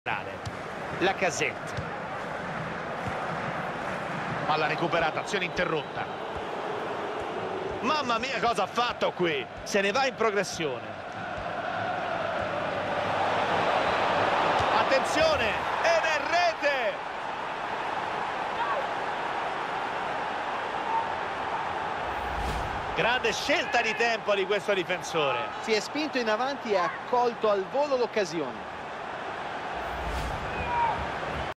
Lacazette, palla recuperata, azione interrotta. Mamma mia, cosa ha fatto qui? Se ne va in progressione. Attenzione, ed è rete! Grande scelta di tempo di questo difensore. Si è spinto in avanti e ha colto al volo l'occasione.